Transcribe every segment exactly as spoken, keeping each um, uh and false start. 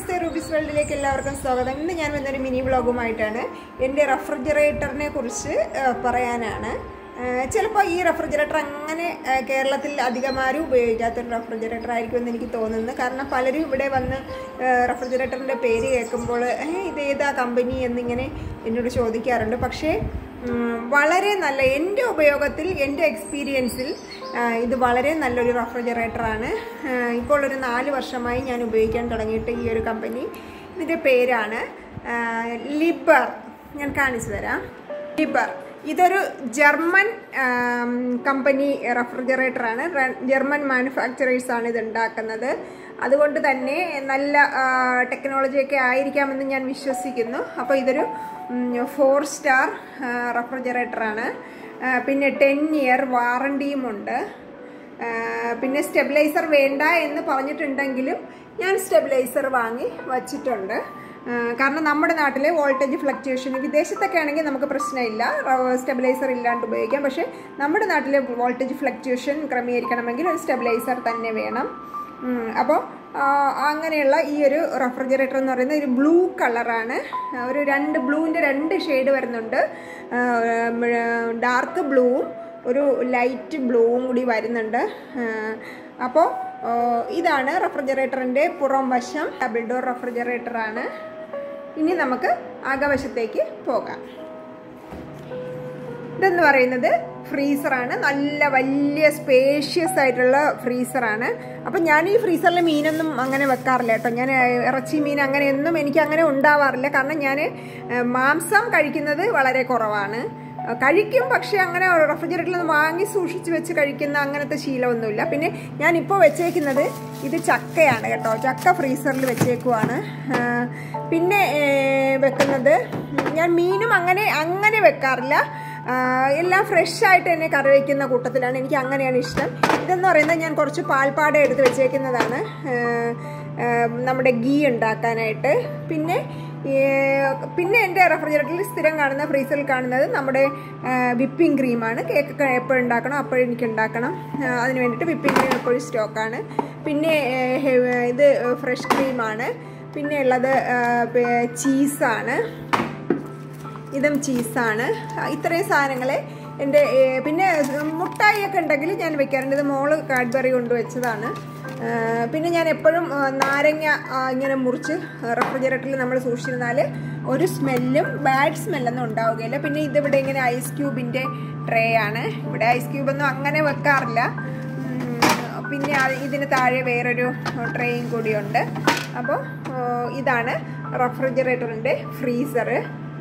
നമസ്തേ rubies വേൾഡിലേക്ക് എല്ലാവർക്കും സ്വാഗതം. ഇന്ന് ഞാൻ വന്നൊരു മിനി വ്ളോഗുമായിട്ടാണ്. എൻ്റെ റെഫ്രിജറേറ്ററിനെ കുറിച്ച് പറയാനാണ്. ചിലപ്പോൾ ഈ റെഫ്രിജറേറ്റർ അങ്ങനെ കേരളത്തിൽ അധികമാരും ഉപയോഗിക്കാത്തൊരു റെഫ്രിജറേറ്റർ ആയിരിക്കുമെന്ന് എനിക്ക് തോന്നുന്നു. കാരണം പലരും ഇവിടെ വന്ന് റെഫ്രിജറേറ്ററിൻ്റെ പേര് കേൾക്കുമ്പോൾ ഇതേതാ കമ്പനി എന്നിങ്ങനെ എന്നോട് ചോദിക്കാറുണ്ട്. പക്ഷേ വളരെ നല്ല, എൻ്റെ ഉപയോഗത്തിൽ, എൻ്റെ എക്സ്പീരിയൻസിൽ ഇത് വളരെ നല്ലൊരു റെഫ്രിജറേറ്ററാണ്. ഇപ്പോൾ ഒരു നാല് വർഷമായി ഞാൻ ഉപയോഗിക്കാൻ തുടങ്ങിയിട്ട് ഈ ഒരു കമ്പനി. ഇതിൻ്റെ പേരാണ് ലിബർ. ഞാൻ കാണിച്ചു തരാം. ലിബർ ഇതൊരു ജർമ്മൻ കമ്പനി റെഫ്രിജറേറ്ററാണ്. ജർമ്മൻ മാനുഫാക്ചറേഴ്സാണ് ഇത് ഉണ്ടാക്കുന്നത്. അതുകൊണ്ട് തന്നെ നല്ല ടെക്നോളജിയൊക്കെ ആയിരിക്കാമെന്ന് ഞാൻ വിശ്വസിക്കുന്നു. അപ്പോൾ ഇതൊരു ഫോർ സ്റ്റാർ റെഫ്രിജറേറ്ററാണ്. പിന്നെ ടെൻ ഇയർ വാറണ്ടിയുമുണ്ട്. പിന്നെ സ്റ്റെബിലൈസർ വേണ്ട എന്ന് പറഞ്ഞിട്ടുണ്ടെങ്കിലും ഞാൻ സ്റ്റെബിലൈസർ വാങ്ങി വച്ചിട്ടുണ്ട്. കാരണം നമ്മുടെ നാട്ടിലെ വോൾട്ടേജ് ഫ്ലക്ച്വേഷൻ, വിദേശത്തൊക്കെ ആണെങ്കിൽ നമുക്ക് പ്രശ്നമില്ല, സ്റ്റെബിലൈസർ ഇല്ലാണ്ട് ഉപയോഗിക്കാം. പക്ഷേ നമ്മുടെ നാട്ടിലെ വോൾട്ടേജ് ഫ്ലക്ച്വേഷൻ ക്രമീകരിക്കണമെങ്കിൽ ഒരു സ്റ്റെബിലൈസർ തന്നെ വേണം. അപ്പോൾ അങ്ങനെയുള്ള ഈ ഒരു റെഫ്രിജറേറ്റർ എന്ന് പറയുന്നത് ഒരു ബ്ലൂ കളറാണ്. ഒരു രണ്ട് ബ്ലൂവിൻ്റെ രണ്ട് ഷെയ്ഡ് വരുന്നുണ്ട്. ഡാർക്ക് ബ്ലൂവും ഒരു ലൈറ്റ് ബ്ലൂവും കൂടി വരുന്നുണ്ട്. അപ്പോൾ ഇതാണ് റെഫ്രിജറേറ്ററിൻ്റെ പുറം വശം. ഡബിൾ ഡോർ റെഫ്രിജറേറ്ററാണ്. ഇനി നമുക്ക് അകവശത്തേക്ക് പോകാം. ഇതെന്ന് പറയുന്നത് ഫ്രീസറാണ്. നല്ല വലിയ സ്പേഷ്യസ് ആയിട്ടുള്ള ഫ്രീസറാണ്. അപ്പം ഞാൻ ഈ ഫ്രീസറിൽ മീനൊന്നും അങ്ങനെ വെക്കാറില്ല കേട്ടോ. ഞാൻ ഇറച്ചി, മീൻ അങ്ങനെയൊന്നും എനിക്ക് അങ്ങനെ ഉണ്ടാവാറില്ല. കാരണം ഞാൻ മാംസം കഴിക്കുന്നത് വളരെ കുറവാണ്. കഴിക്കും, പക്ഷെ അങ്ങനെ റെഫ്രിജറേറ്ററിൽ നിന്ന് വാങ്ങി സൂക്ഷിച്ച് വെച്ച് കഴിക്കുന്ന അങ്ങനത്തെ ശീലമൊന്നുമില്ല. പിന്നെ ഞാനിപ്പോൾ വെച്ചേക്കുന്നത് ഇത് ചക്കയാണ് കേട്ടോ. ചക്ക ഫ്രീസറിൽ വെച്ചേക്കുവാണ്. പിന്നെ വെക്കുന്നത് ഞാൻ മീനും അങ്ങനെ അങ്ങനെ വെക്കാറില്ല. എല്ലാം ഫ്രഷ് ആയിട്ട് തന്നെ കറി വയ്ക്കുന്ന കൂട്ടത്തിലാണ്. എനിക്ക് അങ്ങനെയാണ് ഇഷ്ടം. ഇതെന്ന് പറയുന്നത് ഞാൻ കുറച്ച് പാൽപ്പാട എടുത്ത് വെച്ചേക്കുന്നതാണ് നമ്മുടെ ഗീ ഉണ്ടാക്കാനായിട്ട്. പിന്നെ പിന്നെ എൻ്റെ റെഫ്രിജറേറ്ററിൽ സ്ഥിരം കാണുന്ന, ഫ്രീസറിൽ കാണുന്നത് നമ്മുടെ വിപ്പിംഗ് ക്രീമാണ്. കേക്കൊക്കെ എപ്പോഴും ഉണ്ടാക്കണം അപ്പോഴും എനിക്ക് ഉണ്ടാക്കണം. അതിന് വേണ്ടിയിട്ട് വിപ്പിംഗ് ക്രീം എപ്പോഴും സ്റ്റോക്കാണ്. പിന്നെ ഇത് ഫ്രഷ് ക്രീമാണ്. പിന്നെ ഉള്ളത് ചീസാണ്. ഇതും ചീസാണ്. ഇത്രയും സാധനങ്ങൾ എൻ്റെ. പിന്നെ മുട്ടായിയൊക്കെ ഉണ്ടെങ്കിൽ ഞാൻ വെക്കാറുണ്ട്. ഇത് മോള് കാഡ്ബറി കൊണ്ടുവച്ചതാണ്. പിന്നെ ഞാൻ എപ്പോഴും നാരങ്ങ ഇങ്ങനെ മുറിച്ച് റെഫ്രിജറേറ്ററിൽ നമ്മൾ സൂക്ഷിച്ചിരുന്നാൽ ഒരു സ്മെല്ലും ബാഡ് സ്മെല്ലൊന്നും ഉണ്ടാവുകയില്ല. പിന്നെ ഇതിവിടെ ഇങ്ങനെ ഐസ് ക്യൂബിൻ്റെ ട്രേ ആണ്. ഇവിടെ ഐസ് ക്യൂബൊന്നും അങ്ങനെ വെക്കാറില്ല. പിന്നെ ഇതിന് താഴെ വേറൊരു ട്രേയും കൂടിയുണ്ട്. അപ്പോൾ ഇതാണ് റെഫ്രിജറേറ്ററിൻ്റെ ഫ്രീസറ്.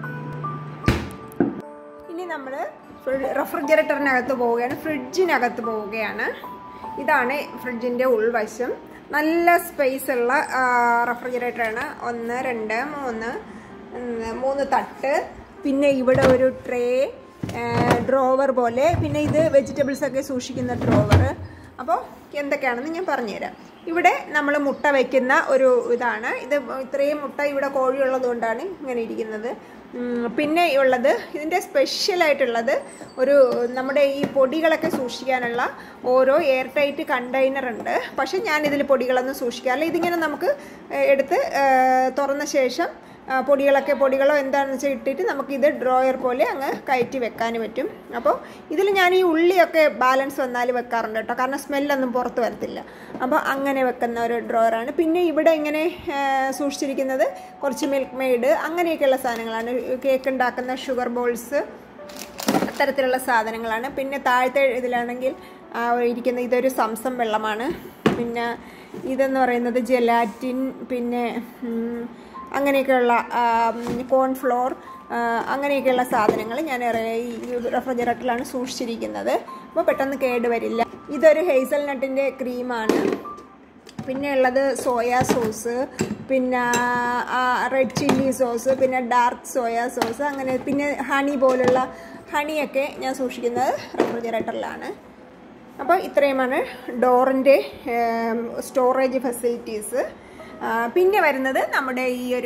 ഇനി നമ്മൾ റെഫ്രിജറേറ്ററിനകത്ത് പോവുകയാണ്, ഫ്രിഡ്ജിനകത്ത് പോവുകയാണ്. ഇതാണ് ഫ്രിഡ്ജിൻ്റെ ഉൾവശം. നല്ല സ്പേസ് ഉള്ള റെഫ്രിജറേറ്ററാണ്. ഒന്ന്, രണ്ട്, മൂന്ന് മൂന്ന് തട്ട്. പിന്നെ ഇവിടെ ഒരു ട്രേ, ഡ്രോവർ പോലെ. പിന്നെ ഇത് വെജിറ്റബിൾസ് ഒക്കെ സൂക്ഷിക്കുന്ന ഡ്രോവർ. അപ്പോൾ എന്തൊക്കെയാണെന്ന് ഞാൻ പറഞ്ഞുതരാം. ഇവിടെ നമ്മൾ മുട്ട വയ്ക്കുന്ന ഒരു ഇതാണ്. ഇത് ഇത്രയും മുട്ട ഇവിടെ കോഴിയുള്ളത് കൊണ്ടാണ് ഇങ്ങനെ ഇരിക്കുന്നത്. പിന്നെ ഉള്ളത്, ഇതിൻ്റെ സ്പെഷ്യലായിട്ടുള്ളത് ഒരു നമ്മുടെ ഈ പൊടികളൊക്കെ സൂക്ഷിക്കാനുള്ള ഓരോ എയർ ടൈറ്റ് കണ്ടെയ്നർ ഉണ്ട്. പക്ഷെ ഞാനിതിൽ പൊടികളൊന്നും സൂക്ഷിക്കാറില്ല. ഇതിങ്ങനെ നമുക്ക് എടുത്ത് തുറന്ന ശേഷം പൊടികളൊക്കെ പൊടികളോ എന്താണെന്ന് വെച്ചാൽ ഇട്ടിട്ട് നമുക്കിത് ഡ്രോയർ പോലെ അങ്ങ് കയറ്റി വെക്കാൻ പറ്റും. അപ്പോൾ ഇതിൽ ഞാൻ ഈ ഉള്ളിയൊക്കെ ബാലൻസ് വന്നാൽ വെക്കാറുണ്ട് കേട്ടോ. കാരണം സ്മെല്ലൊന്നും പുറത്ത് വരത്തില്ല. അപ്പോൾ അങ്ങനെ വെക്കുന്ന ഒരു ഡ്രോയറാണ്. പിന്നെ ഇവിടെ ഇങ്ങനെ സൂക്ഷിച്ചിരിക്കുന്നത് കുറച്ച് മിൽക്ക് മെയ്ഡ് അങ്ങനെയൊക്കെയുള്ള സാധനങ്ങളാണ്. കേക്ക് ഉണ്ടാക്കുന്ന ഷുഗർ ബോൾസ്, അത്തരത്തിലുള്ള സാധനങ്ങളാണ്. പിന്നെ താഴത്തെ ഇതിലാണെങ്കിൽ ഇരിക്കുന്ന ഇതൊരു സംസം വെള്ളമാണ്. പിന്നെ ഇതെന്ന് പറയുന്നത് ജെലാറ്റിൻ, പിന്നെ അങ്ങനെയൊക്കെയുള്ള കോൺഫ്ലോർ, അങ്ങനെയൊക്കെയുള്ള സാധനങ്ങൾ ഞാൻ ഈ റെഫ്രിജറേറ്ററിലാണ് സൂക്ഷിച്ചിരിക്കുന്നത്. അപ്പോൾ പെട്ടെന്ന് കേടുവരില്ല. ഇതൊരു ഹേസൽനട്ടിൻ്റെ ക്രീമാണ്. പിന്നെ ഉള്ളത് സോയാ സോസ്, പിന്നെ റെഡ് ചില്ലി സോസ്, പിന്നെ ഡാർക്ക് സോയാ സോസ്, അങ്ങനെ. പിന്നെ ഹണി പോലുള്ള ഹണിയൊക്കെ ഞാൻ സൂക്ഷിക്കുന്നത് റെഫ്രിജറേറ്ററിലാണ്. അപ്പോൾ ഇത്രയുമാണ് ഡോറിൻ്റെ സ്റ്റോറേജ് ഫെസിലിറ്റീസ്. പിന്നെ വരുന്നത് നമ്മുടെ ഈ ഒരു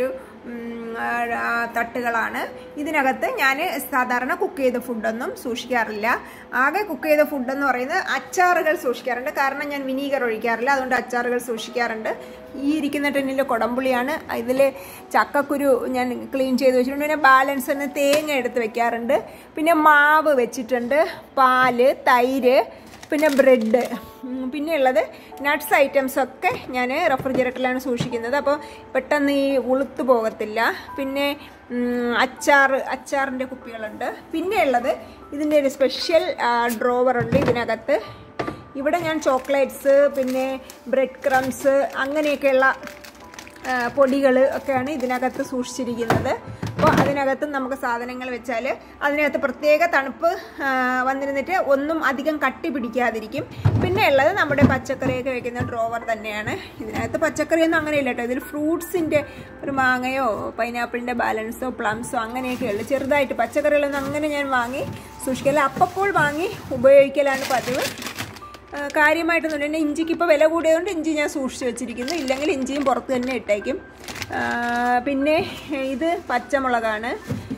തട്ടുകളാണ്. ഇതിനകത്ത് ഞാൻ സാധാരണ കുക്ക് ചെയ്ത ഫുഡൊന്നും സൂക്ഷിക്കാറില്ല. ആകെ കുക്ക് ചെയ്ത ഫുഡെന്ന് പറയുന്നത് അച്ചാറുകൾ സൂക്ഷിക്കാറുണ്ട്. കാരണം ഞാൻ വിനീഗർ ഒഴിക്കാറില്ല, അതുകൊണ്ട് അച്ചാറുകൾ സൂക്ഷിക്കാറുണ്ട്. ഈ ഇരിക്കുന്ന ടിന്നിൽ കുടംപുളിയാണ്. ഇതിൽ ചക്കക്കുരു ഞാൻ ക്ലീൻ ചെയ്ത് വെച്ചിട്ടുണ്ട്. പിന്നെ ബാലൻസ് തന്നെ തേങ്ങ എടുത്ത് വെക്കാറുണ്ട്. പിന്നെ മാവ് വെച്ചിട്ടുണ്ട്, പാല്, തൈര്, പിന്നെ ബ്രെഡ്, പിന്നെ ഉള്ളത് നട്ട്സ് ഐറ്റംസൊക്കെ ഞാൻ റെഫ്രിജറേറ്ററിലാണ് സൂക്ഷിക്കുന്നത്. അപ്പോൾ പെട്ടെന്ന് ഈ ഉളുത്ത് പോകത്തില്ല. പിന്നെ അച്ചാർ അച്ചാറിൻ്റെ കുപ്പികളുണ്ട്. പിന്നെ ഉള്ളത് ഇതിൻ്റെ ഒരു സ്പെഷ്യൽ ഡ്രോവറുണ്ട് ഇതിനകത്ത്. ഇവിടെ ഞാൻ ചോക്ലേറ്റ്സ്, പിന്നെ ബ്രെഡ് ക്രംസ്, അങ്ങനെയൊക്കെയുള്ള പൊടികൾ ഒക്കെയാണ് ഇതിനകത്ത് സൂക്ഷിച്ചിരിക്കുന്നത്. അപ്പോൾ അതിനകത്ത് നമുക്ക് സാധനങ്ങൾ വെച്ചാൽ അതിനകത്ത് പ്രത്യേക തണുപ്പ് വന്നിരുന്നിട്ട് ഒന്നും അധികം കട്ടി പിടിക്കാതിരിക്കും. പിന്നെ ഉള്ളത് നമ്മുടെ പച്ചക്കറിയൊക്കെ വെക്കുന്ന ഡ്രോവർ തന്നെയാണ്. ഇതിനകത്ത് പച്ചക്കറിയൊന്നും അങ്ങനെയില്ല കേട്ടോ. ഇതിൽ ഫ്രൂട്ട്സിൻ്റെ ഒരു മാങ്ങയോ പൈനാപ്പിളിൻ്റെ ബാലൻസോ പ്ലംസോ അങ്ങനെയൊക്കെ ഉള്ളു. ചെറുതായിട്ട് പച്ചക്കറികളൊന്നും അങ്ങനെ ഞാൻ വാങ്ങി സൂക്ഷിക്കല, അപ്പോൾ വാങ്ങി ഉപയോഗിക്കലാണ് പതിവ്. കാര്യമായിട്ടൊന്നും തന്നെ ഇഞ്ചിക്ക് ഇപ്പോൾ വില കൂടിയതുകൊണ്ട് ഇഞ്ചി ഞാൻ സൂക്ഷിച്ച് വെച്ചിരിക്കുന്നു. ഇല്ലെങ്കിൽ ഇഞ്ചിയും പുറത്ത് തന്നെ ഇട്ടേക്കും. പിന്നെ ഇത് പച്ചമുളകാണ്.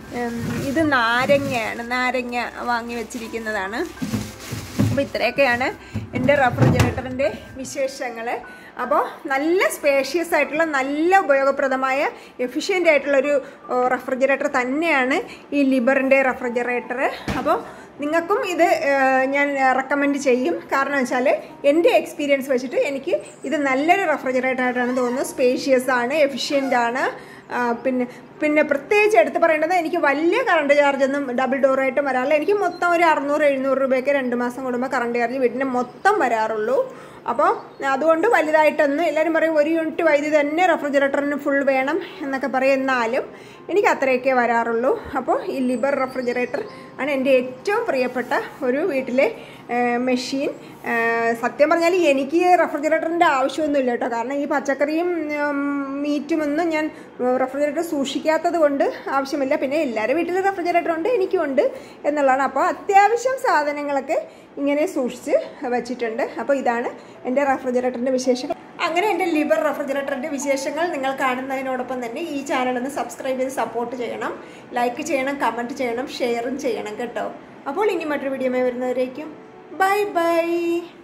ഇത് നാരങ്ങയാണ്, നാരങ്ങ വാങ്ങി വെച്ചിരിക്കുന്നതാണ്. അപ്പോൾ ഇത്രയൊക്കെയാണ് എൻ്റെ റെഫ്രിജറേറ്ററിൻ്റെ വിശേഷങ്ങൾ. അപ്പോൾ നല്ല സ്പേഷ്യസ് ആയിട്ടുള്ള, നല്ല ഉപയോഗപ്രദമായ, എഫിഷ്യൻ്റ് ആയിട്ടുള്ളൊരു റെഫ്രിജറേറ്റർ തന്നെയാണ് ഈ ലിബറിൻ്റെ റെഫ്രിജറേറ്റർ. അപ്പോൾ നിങ്ങൾക്കും ഇത് ഞാൻ റെക്കമെൻഡ് ചെയ്യും. കാരണം വെച്ചാൽ എൻ്റെ എക്സ്പീരിയൻസ് വെച്ചിട്ട് എനിക്ക് ഇത് നല്ലൊരു റെഫ്രിജറേറ്റർ ആയിട്ടാണ് തോന്നുന്നത്. സ്പേഷ്യസ് ആണ്, എഫിഷ്യൻ്റ് ആണ്. പിന്നെ പിന്നെ പ്രത്യേകിച്ച് എടുത്ത് പറയേണ്ടത്, എനിക്ക് വലിയ കറണ്ട് ചാർജൊന്നും ഡബിൾ ഡോറായിട്ടും വരാറില്ല. എനിക്ക് മൊത്തം ഒരു അറുന്നൂറ് എഴുന്നൂറ് രൂപയ്ക്ക് രണ്ട് മാസം കൂടുമ്പോൾ കറണ്ട് ചാർജ് വീട്ടിൻ്റെ മൊത്തം വരാറുള്ളൂ. അപ്പോൾ അതുകൊണ്ട് വലുതായിട്ടൊന്നും, എല്ലാവരും പറയും ഒരു യൂണിറ്റ് വൈദ്യുതി തന്നെ റെഫ്രിജറേറ്ററിന് ഫുൾ വേണം എന്നൊക്കെ പറയും. എന്നാലും എനിക്ക് അത്രയൊക്കെ വരാറുള്ളൂ. അപ്പോൾ ഈ ലിബർ റെഫ്രിജറേറ്റർ ആണ് എൻ്റെ ഏറ്റവും പ്രിയപ്പെട്ട ഒരു വീട്ടിലെ മെഷീൻ. സത്യം പറഞ്ഞാൽ എനിക്ക് റെഫ്രിജറേറ്ററിൻ്റെ ആവശ്യമൊന്നുമില്ല കേട്ടോ. കാരണം ഈ പച്ചക്കറിയും മീറ്റുമൊന്നും ഞാൻ റെഫ്രിജറേറ്റർ സൂക്ഷിക്കാത്തത് കൊണ്ട് ആവശ്യമില്ല. പിന്നെ എല്ലാവരും വീട്ടിൽ റെഫ്രിജറേറ്റർ ഉണ്ട്, എനിക്കും ഉണ്ട് എന്നുള്ളതാണ്. അപ്പോൾ അത്യാവശ്യം സാധനങ്ങളൊക്കെ ഇങ്ങനെ സൂക്ഷിച്ച് വെച്ചിട്ടുണ്ട്. അപ്പോൾ ഇതാണ് എൻ്റെ റെഫ്രിജറേറ്ററിൻ്റെ വിശേഷങ്ങൾ. അങ്ങനെ എൻ്റെ ലിബർ റെഫ്രിജറേറ്ററിൻ്റെ വിശേഷങ്ങൾ നിങ്ങൾ കാണുന്നതിനോടൊപ്പം തന്നെ ഈ ചാനലൊന്ന് സബ്സ്ക്രൈബ് ചെയ്ത് സപ്പോർട്ട് ചെയ്യണം, ലൈക്ക് ചെയ്യണം, കമൻറ്റ് ചെയ്യണം, ഷെയറും ചെയ്യണം കേട്ടോ. അപ്പോൾ ഇനി മറ്റൊരു വീഡിയോയുമായി വരുന്നവരേക്കും ബൈ ബൈ.